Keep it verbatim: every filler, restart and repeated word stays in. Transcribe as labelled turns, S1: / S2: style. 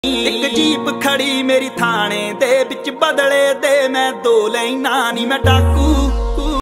S1: एक जीप खड़ी मेरी थाने दे बिच बदले दे मैं दो लैना नी मैं डाकू।